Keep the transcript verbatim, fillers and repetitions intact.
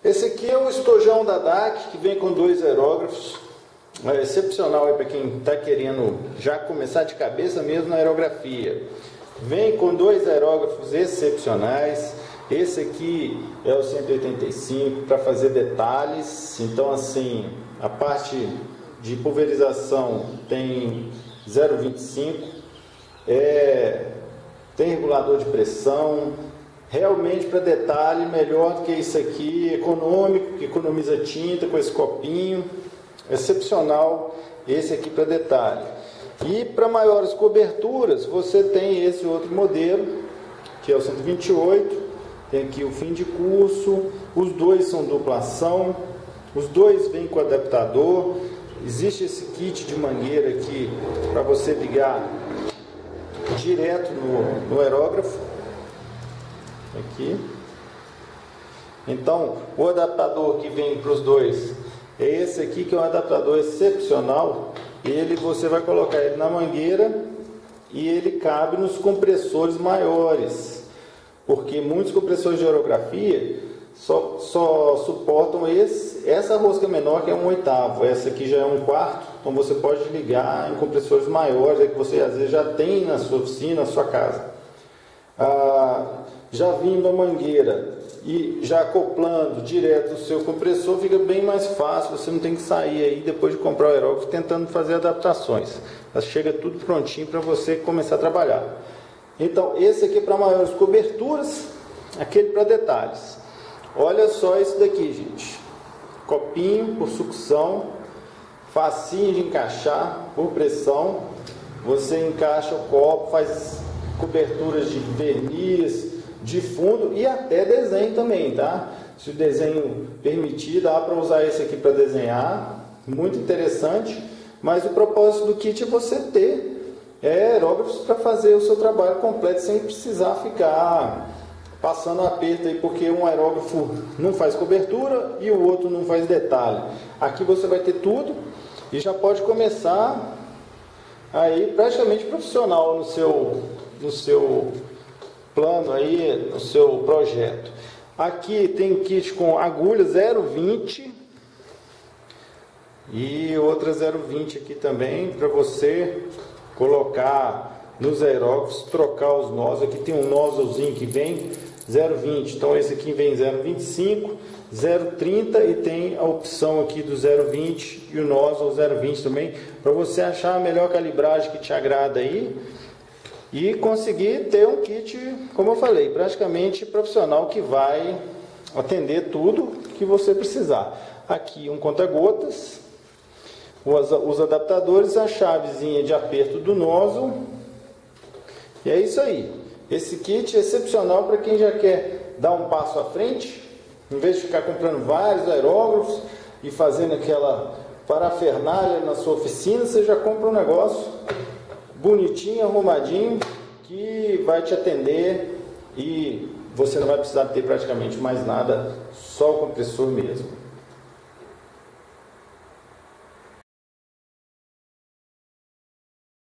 Esse aqui é o estojão da D A C, que vem com dois aerógrafos. É excepcional para quem está querendo já começar de cabeça mesmo na aerografia. Vem com dois aerógrafos excepcionais. Esse aqui é o cento e oitenta e cinco para fazer detalhes. Então, assim, a parte de pulverização tem zero vírgula vinte e cinco, é, tem regulador de pressão. Realmente, para detalhe, melhor do que isso aqui, econômico, que economiza tinta com esse copinho. Excepcional esse aqui para detalhe. E para maiores coberturas, você tem esse outro modelo, que é o cento e vinte e oito. Tem aqui o fim de curso. Os dois são dupla ação. Os dois vêm com adaptador. Existe esse kit de mangueira aqui para você ligar direto no, no aerógrafo. Aqui. Então, o adaptador que vem para os dois é esse aqui, que é um adaptador excepcional. Ele, você vai colocar ele na mangueira e ele cabe nos compressores maiores, porque muitos compressores de aerografia só, só suportam esse, essa rosca menor, que é um oitavo. Essa aqui já é um quarto, então você pode ligar em compressores maiores, é que você às vezes já tem na sua oficina, na sua casa. Ah, já vindo a mangueira e já acoplando direto no seu compressor, fica bem mais fácil. Você não tem que sair aí depois de comprar o aerógrafo tentando fazer adaptações. Chega tudo prontinho para você começar a trabalhar. Então, esse aqui é para maiores coberturas, aquele para detalhes. Olha só isso daqui, gente. Copinho por sucção, facinho de encaixar por pressão. Você encaixa o copo, faz coberturas de verniz, de fundo e até desenho também, tá? Se o desenho permitir, dá para usar esse aqui para desenhar, muito interessante. Mas o propósito do kit é você ter é, aerógrafos para fazer o seu trabalho completo sem precisar ficar passando aperto aí, porque um aerógrafo não faz cobertura e o outro não faz detalhe. Aqui você vai ter tudo e já pode começar aí praticamente profissional no seu, no seu plano aí, no seu projeto. Aqui tem kit com agulha zero vírgula vinte e outra zero vírgula vinte aqui também para você colocar nos aerógrafos, trocar os nós. Aqui tem um nozzlezinho que vem zero vírgula vinte, então esse aqui vem zero vírgula vinte e cinco, zero vírgula trinta e tem a opção aqui do zero vírgula vinte e o nozzle zero vírgula vinte também, para você achar a melhor calibragem que te agrada aí e conseguir ter um kit, como eu falei, praticamente profissional, que vai atender tudo que você precisar. Aqui um conta-gotas, os, os adaptadores, a chavezinha de aperto do nozzle, e é isso aí. Esse kit é excepcional para quem já quer dar um passo à frente, em vez de ficar comprando vários aerógrafos e fazendo aquela parafernália na sua oficina. Você já compra um negócio bonitinho, arrumadinho, que vai te atender e você não vai precisar ter praticamente mais nada, só o compressor mesmo.